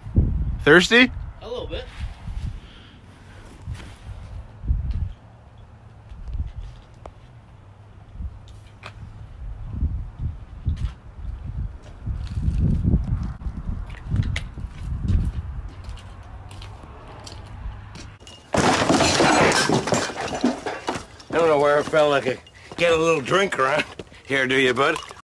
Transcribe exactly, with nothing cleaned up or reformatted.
Thirsty? A little bit. I don't know where a fella could get a little drink around here, do you, bud?